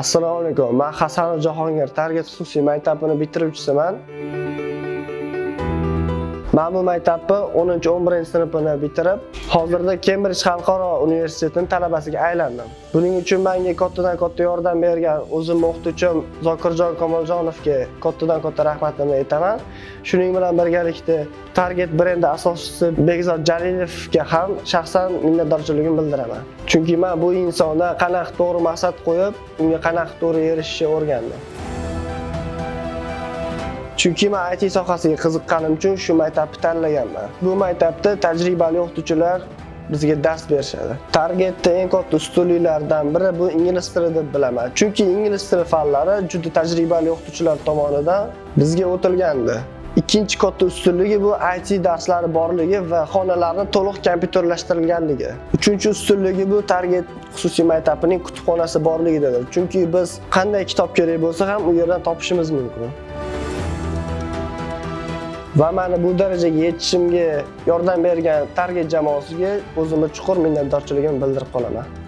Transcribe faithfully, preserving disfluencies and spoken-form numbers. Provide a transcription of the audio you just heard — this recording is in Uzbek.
Assalomu alaykum. Men Hasanov Jahongir, Target xususiy maktabini bitiruvchisiman. Men bu maktabni o'ninchi o'n birinchi sinfini bitirib, hozirda Cambridge Xalqaro universitetining talabasiga aylandim. Buning uchun menga kattadan katta yordam bergan o'zimning o'qituvchim Zokirjon Kamoljonovga kattadan katta rahmatimni aytaman. Shuning bilan birgalikda Target brendi asoschisi Bekzod Jalilovga ham shaxsan minnatdorchiligimni bildiraman. Chunki men bu insonda qanaqa to'g'ri maqsad qo'yib, unga qanaqa to'g'ri erishishni o'rgandim. Chunki men I T sohasiga qiziqqanim uchun shu maktabni tanlaganman. Bu maktabda tajribali o'qituvchilar bizga dars berishadi. Targetda eng katta ustunliklardan biri bu ingliz tili deb bilaman. Chunki ingliz tili fanlari juda tajribali o'qituvchilar tomonidan bizga o'tilgandi. Ikkinchi katta ustunligi bu I T darslari borligi va xonalarni to'liq kompyuterlashtirilganligi. Uchinchi ustunligi bu Target xususiy maktabining kutubxonasi borligidir. Chunki biz qanday kitob kerak bo'lsa ham u yerdan topishimiz mumkin. Va meni bu darajaga yetishimga yordam bergan Target jamoasiga o'zimni chuqur minnatdorchiligimni bildirib qolaman.